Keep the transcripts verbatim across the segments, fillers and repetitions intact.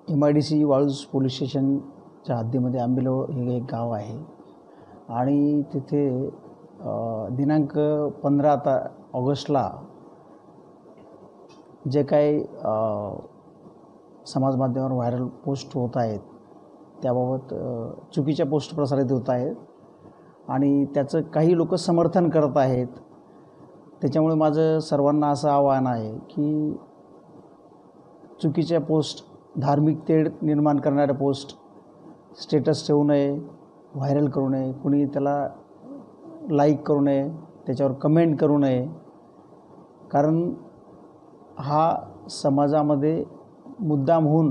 M I D C Waluj police स्टेशनच्या हद्दीमध्ये आंबेलोळ हे एक गाव आहे आणि तिथे दिनांक पंधरा ता ऑगस्टला जे काही समाज माध्यमावर व्हायरल पोस्ट होत आहेत त्याबाबत चुकीच्या पोस्ट प्रसारित होत आहेत आणि त्याचं काही लोक समर्थन करत आहेत। त्याच्यामुळे माझं सर्वांना असं आवाहन आहे की चुकीच्या पोस्ट, धार्मिक तेढ निर्माण करणाऱ्या पोस्ट स्टेटस ठेवू नये, व्हायरल करू नये, कुणी त्याला लाईक करू नये, त्याच्यावर कमेंट करू नये, कारण हा समाजामध्ये मुद्दाम होऊन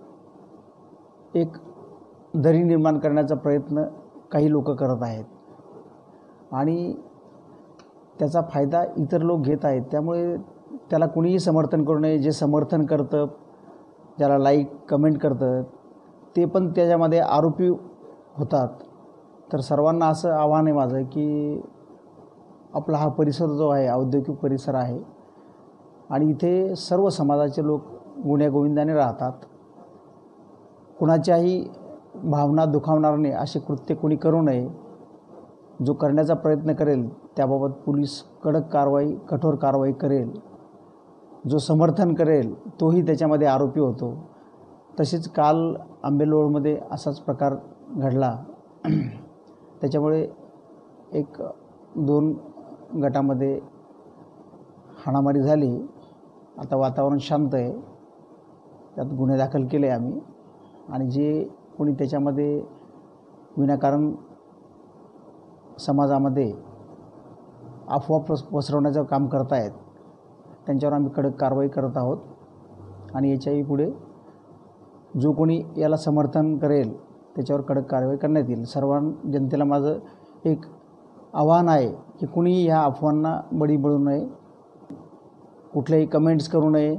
एक दरी निर्माण करण्याचा प्रयत्न काही लोक करत आहेत आणि त्याचा फायदा इतर लोक घेत आहेत। त्यामुळे त्याला कुणीही समर्थन करू नये। जे समर्थन करतं, ज्याला लाईक कमेंट करतं, ते पण त्याच्यामध्ये आरोपी होतात। तर सर्वांना असं आव्हान आहे माझं की आपला हा परिसर जो आहे औद्योगिक परिसर आहे आणि इथे सर्व समाजाचे लोक गुण्यागोविंदाने राहतात। कुणाच्याही भावना दुखावणार नाही असे कृत्य कोणी करू नये। जो करण्याचा प्रयत्न करेल त्याबाबत पोलीस कडक कारवाई, कठोर कारवाई करेल। जो समर्थन करेल तोही त्याच्यामध्ये आरोपी होतो। तसेच काल आंबेलोळमध्ये असाच प्रकार घडला। त्याच्यामुळे एक दोन गटामध्ये हाणामारी झाली। आता वातावरण शांत आहे। त्यात गुन्हे दाखल केले आम्ही आणि जे कोणी त्याच्यामध्ये विनाकारण समाजामध्ये अफवा पस पसरवण्याचं काम करत आहेत त्यांच्यावर आम्ही कडक कारवाई करत आहोत आणि याच्याही पुढे जो कोणी याला समर्थन करेल त्याच्यावर कडक कारवाई करण्यात येईल। सर्व जनतेला माझं एक आव्हान आहे की कुणीही ह्या अफवांना बळी पडू नये, कुठलेही कमेंट्स करू नये।